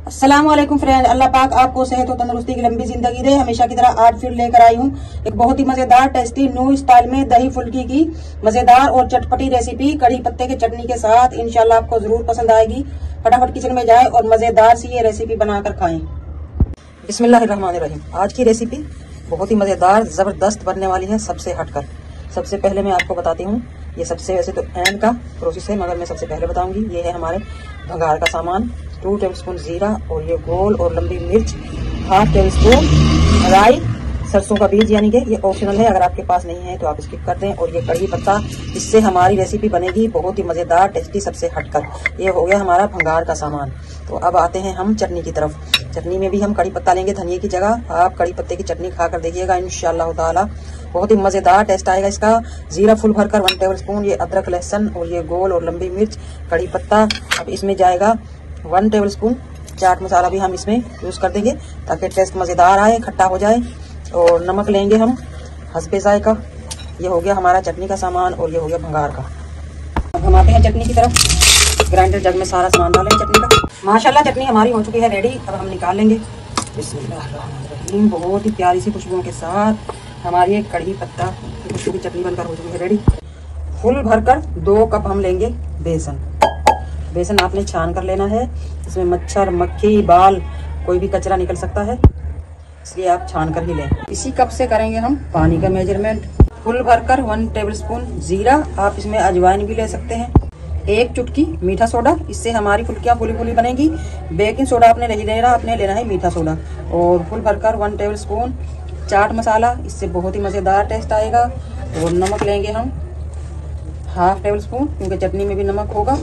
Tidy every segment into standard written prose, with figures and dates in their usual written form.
अस्सलाम वालेकुम फ्रेंड, अल्लाह पाक आपको सेहत और तंदुरुस्ती की लंबी जिंदगी दे। हमेशा की तरह आज फिर लेकर आई हूँ एक बहुत ही मजेदार टेस्टी न्यू स्टाइल में दही फुल्की की मजेदार और चटपटी रेसिपी कड़ी पत्ते की चटनी के साथ। इंशाल्लाह आपको जरूर पसंद आएगी। फटाफट किचन में जाए और मजेदार सी ये रेसिपी बनाकर खाएं। बिस्मिल्लाहिर्रहमानिर्रहीम। आज की रेसिपी बहुत ही मजेदार जबरदस्त बनने वाली है, सबसे हटकर। सबसे पहले मैं आपको बताती हूँ, ये सबसे वैसे तो एंड का प्रोसेस है, मगर मैं सबसे पहले बताऊंगी। ये है हमारे भंगार का सामान, 2 टेबलस्पून जीरा और ये गोल और लंबी मिर्च, 1/2 टेबलस्पून राई, सरसों का बीज, यानी कि ये ऑप्शनल है, अगर आपके पास नहीं है तो आप स्किप कर दें। और ये कड़ी पत्ता, इससे हमारी रेसिपी बनेगी बहुत ही मजेदार टेस्टी सबसे हटकर। ये हो गया हमारा भंगार का सामान। तो अब आते हैं हम चटनी की तरफ। चटनी में भी हम कड़ी पत्ता लेंगे धनिये की जगह। आप कड़ी पत्ते की चटनी खाकर देखिएगा, इंशाअल्लाह ताला बहुत ही मजेदार टेस्ट आएगा इसका। जीरा फुल भरकर 1 टेबलस्पून, ये अदरक लहसुन और ये गोल और लंबी मिर्च, कड़ी पत्ता। अब इसमें जाएगा 1 टेबलस्पून चाट मसाला भी हम इसमें यूज कर देंगे ताकि टेस्ट मजेदार आए, खट्टा हो जाए। और नमक लेंगे हम हस्बे जायका। ये हो गया हमारा चटनी का सामान और ये हो गया भंगार का। अब हम आते हैं चटनी की तरफ। ग्राइंडर जग में सारा सामान डालेंगे चटनी का। माशाल्लाह चटनी हमारी हो चुकी है रेडी। अब हम निकाल लेंगे। बिस्मिल्लाहिर्रहमानिर्रहीम। बहुत ही प्यारी सी खुशबुओं के साथ हमारी एक कड़ी पत्ता की खुशबू की चटनी बनकर हो चुकी है रेडी। फुल भरकर 2 कप हम लेंगे बेसन। बेसन आपने छान कर लेना है, इसमें मच्छर मक्खी बाल कोई भी कचरा निकल सकता है, इसलिए आप छान कर ही लें। इसी कप से करेंगे हम पानी का मेजरमेंट। फुल भरकर 1 टेबलस्पून जीरा, आप इसमें अजवाइन भी ले सकते हैं। 1 चुटकी मीठा सोडा, इससे हमारी फुल्कियाँ फुली फुली बनेगी। बेकिंग सोडा आपने नहीं लेना, आपने लेना है मीठा सोडा। और फुल भरकर 1 टेबलस्पून चाट मसाला, इससे बहुत ही मजेदार टेस्ट आएगा। और नमक लेंगे हम 1/2 टेबलस्पून, क्योंकि चटनी में भी नमक होगा।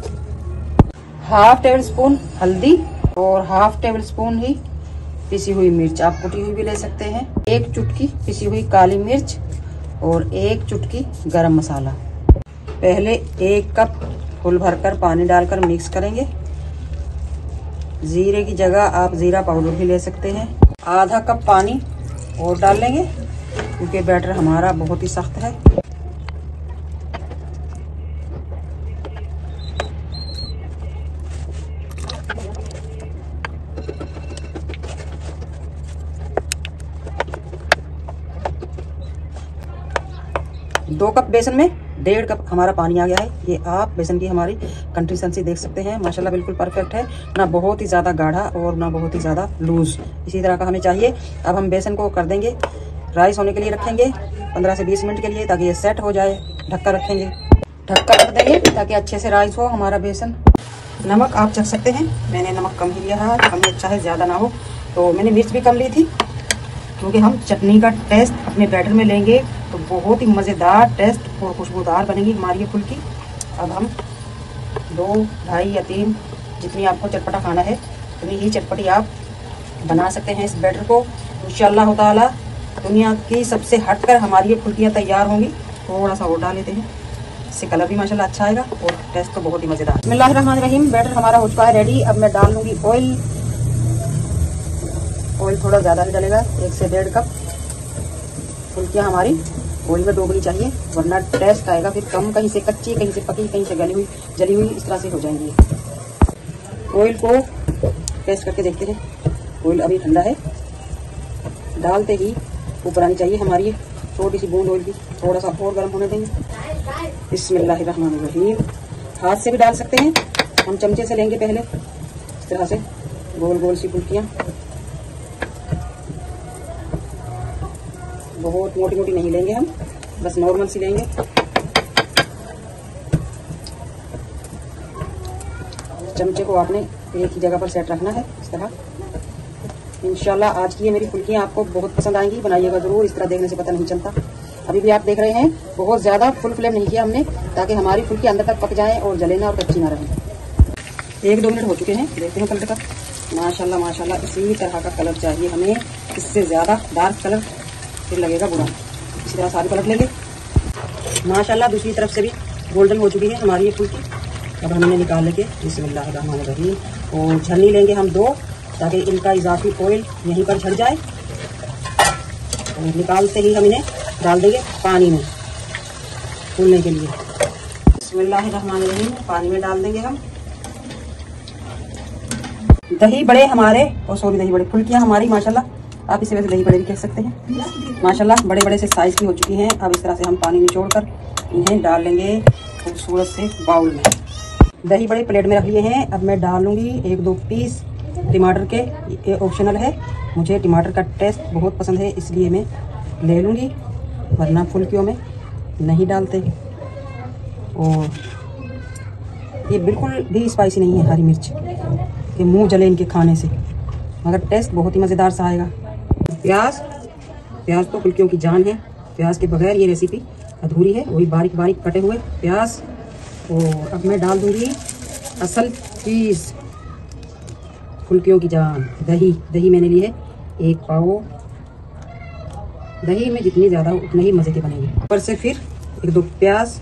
1/2 टेबलस्पून हल्दी और 1/2 टेबलस्पून ही पिसी हुई मिर्च, आप कुटी हुई भी ले सकते हैं। 1 चुटकी पिसी हुई काली मिर्च और 1 चुटकी गरम मसाला। पहले 1 कप फुल भरकर पानी डालकर मिक्स करेंगे। जीरे की जगह आप जीरा पाउडर भी ले सकते हैं। आधा कप पानी और डाल लेंगे, क्योंकि बैटर हमारा बहुत ही सख्त है। दो कप बेसन में 1.5 कप हमारा पानी आ गया है। ये आप बेसन की हमारी कंसिस्टेंसी देख सकते हैं, माशाल्लाह बिल्कुल परफेक्ट है, ना बहुत ही ज़्यादा गाढ़ा और ना बहुत ही ज़्यादा लूज, इसी तरह का हमें चाहिए। अब हम बेसन को कर देंगे राइस होने के लिए रखेंगे 15 से 20 मिनट के लिए, ताकि ये सेट हो जाए। ढक्कर रखेंगे, ढक्कर रख देंगे ताकि अच्छे से राइस हो हमारा बेसन। नमक आप चख सकते हैं, मैंने नमक कम ही लिया है, कम ही अच्छा है, ज़्यादा ना हो। तो मैंने मिर्च भी कम ली थी, क्योंकि हम चटनी का टेस्ट अपने बैटर में लेंगे तो बहुत ही मज़ेदार टेस्ट और खुशबूदार बनेगी हमारी ये फुल्की। अब हम 2, 2.5 या 3, जितनी आपको चटपटा खाना है उतनी ही चटपटी आप बना सकते हैं इस बैटर को। इंशाअल्लाह ताला दुनिया की सबसे हटकर हमारी ये फुल्कियाँ तैयार होंगी। थोड़ा सा और डाल लेते हैं, इससे कलर भी माशाल्लाह अच्छा आएगा और टेस्ट तो बहुत ही मज़ेदार। बिस्मिल्लाहिर्रहमानिर्रहीम। बैटर हमारा हो चुका है रेडी। अब मैं डाल लूँगी ऑयल। ऑयल थोड़ा ज़्यादा नहीं डलेगा, 1 से 1.5 कप। फुल्कियाँ हमारी ऑयल में डूबनी चाहिए, वरना टेस्ट आएगा फिर कम, कहीं से कच्ची, कहीं से पकी, कहीं से जली हुई, इस तरह से हो जाएंगी। ऑयल को टेस्ट करके देखते हैं। ऑयल अभी ठंडा है, डालते ही ऊपर आनी चाहिए हमारी छोटी सी बूंद ऑयल की। थोड़ा सा और गर्म होने देंगे। बिस्मिल्लाहिर्रहमानिर्रहीम। हाथ से भी डाल सकते हैं, हम चमचे से लेंगे पहले, इस तरह से गोल गोल सी फुल्कियाँ। बहुत मोटी मोटी नहीं लेंगे हम, बस नॉर्मल सी लेंगे। चमचे को आपने एक ही जगह पर सेट रखना है, इस तरह। इंशाल्लाह आज की ये मेरी फुल्कियाँ आपको बहुत पसंद आएंगी, बनाइएगा जरूर। इस तरह देखने से पता नहीं चलता। अभी भी आप देख रहे हैं, बहुत ज़्यादा फुल फ्लेम नहीं किया हमने, ताकि हमारी फुल्की अंदर तक पक जाए और जले ना और कच्ची ना रहे। 1-2 मिनट हो चुके हैं, देखते हैं कलर का। माशाल्लाह माशाल्लाह इसी तरह का कलर चाहिए हमें, इससे ज़्यादा डार्क कलर फिर लगेगा बुरा। इसी तरह सारी पलट लेंगे। माशाल्लाह दूसरी तरफ से भी गोल्डन हो चुकी है हमारी ये फुल्की। अब हमने निकाल लेंगे। बिस्मिल्लाहिर्रहमानिर्रहीम। और छन्नी लेंगे हम 2, ताकि इनका इजाफी ऑयल यहीं पर झड़ जाए। और निकालते ही हम इन्हें डाल देंगे पानी में फूलने के लिए। बिस्मिल्लाहिर्रहमानिर्रहीम। पानी में डाल देंगे हम। दही बड़े हमारे, और सॉरी दही बड़े फुल्कियाँ हमारी माशाल्लाह, आप इसे वैसे दही बड़े भी कह सकते हैं, माशाल्लाह बड़े बड़े से साइज की हो चुकी हैं। अब इस तरह से हम पानी निचोड़ कर इन्हें डाल लेंगे खूबसूरत से बाउल में। दही बड़े प्लेट में रख लिए हैं। अब मैं डाल लूँगी 1-2 पीस टमाटर के। ये ऑप्शनल है, मुझे टमाटर का टेस्ट बहुत पसंद है इसलिए मैं ले लूँगी, वरना फुल्कियों में नहीं डालते। और ये बिल्कुल भी स्पाइसी नहीं है हरी मिर्च कि मुंह जले इनके खाने से, मगर टेस्ट बहुत ही मज़ेदार सा आएगा। प्याज तो फुल्कियों की जान है, प्याज के बगैर ये रेसिपी अधूरी है। वही बारीक बारीक कटे हुए प्याज। और अब मैं डाल दूँगी असल चीज़, फुल्कियों की जान, दही मैंने ली है 1 पाव। दही में जितनी ज़्यादा उतने ही मज़े के बनेंगे। ऊपर से फिर 1-2 प्याज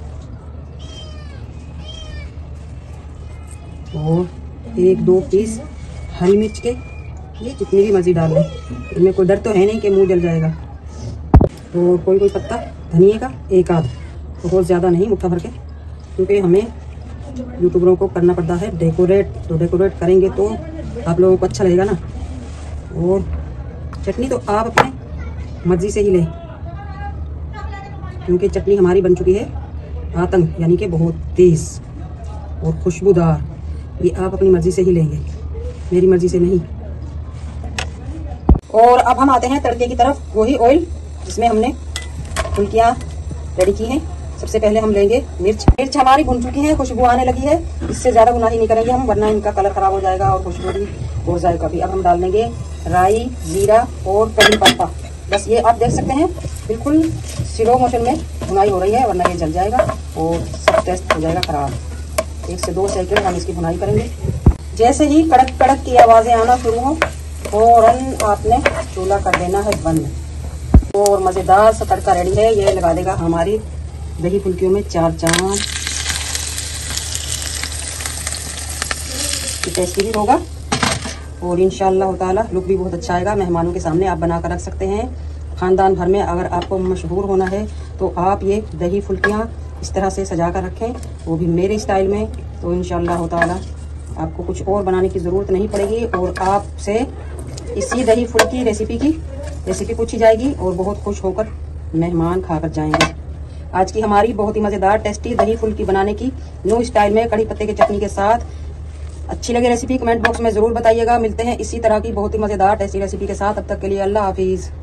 और 1-2 पीस हरी मिर्च के। ये जितनी भी मर्जी डाल लें, इनमें कोई डर तो है नहीं कि मुंह जल जाएगा। तो कोई पत्ता धनिए का 1 आध, बहुत ज़्यादा नहीं, मुट्ठा भर के, क्योंकि हमें यूट्यूबरों को करना पड़ता है डेकोरेट। तो डेकोरेट करेंगे तो आप लोगों को अच्छा लगेगा ना। और चटनी तो आप अपने मर्जी से ही लें, क्योंकि चटनी हमारी बन चुकी है आतंक, यानी कि बहुत तेज़ और खुशबूदार। ये आप अपनी मर्जी से ही लेंगे, मेरी मर्जी से नहीं। और अब हम आते हैं तड़के की तरफ। वही ऑयल जिसमें हमने फुल्कियाँ रेडी की हैं। सबसे पहले हम लेंगे मिर्च हमारी भुन चुकी है, खुशबू आने लगी है। इससे ज़्यादा भुनाई नहीं करेंगे हम, वरना इनका कलर खराब हो जाएगा और खुशबू भी हो जाएगा भी। अब हम डाल देंगे राई, जीरा और कड़ी पत्ता। बस ये आप देख सकते हैं बिल्कुल स्लो मोशन में भुनाई हो रही है, वरना ये जल जाएगा और सब टेस्ट हो जाएगा खराब। 1 से 2 सेकंड हम इसकी भुनाई करेंगे। जैसे ही कड़क कड़क की आवाज़ें आना शुरू हो, फौरन आपने चूल्हा कर देना है बंद। और मज़ेदार सा तड़का रेडी है। ये लगा देगा हमारी दही फुल्कियों में 4 चांद। टेस्टी भी होगा और इंशाअल्लाह ताला लुक भी बहुत अच्छा आएगा। मेहमानों के सामने आप बना कर रख सकते हैं। ख़ानदान भर में अगर आपको मशहूर होना है तो आप ये दही फुल्कियाँ इस तरह से सजा कर रखें, वो भी मेरे स्टाइल में। तो इंशाअल्लाह ताला आपको कुछ और बनाने की ज़रूरत नहीं पड़ेगी और आपसे इसी दही फुल्की रेसिपी पूछी जाएगी और बहुत खुश होकर मेहमान खाकर जाएंगे। आज की हमारी बहुत ही मज़ेदार टेस्टी दही फुल्की बनाने की न्यू स्टाइल में कड़ी पत्ते की चटनी के साथ। अच्छी लगे रेसिपी कमेंट बॉक्स में ज़रूर बताइएगा। मिलते हैं इसी तरह की बहुत ही मज़ेदार टेस्टी रेसिपी के साथ। अब तक के लिए अल्लाह हाफिज़।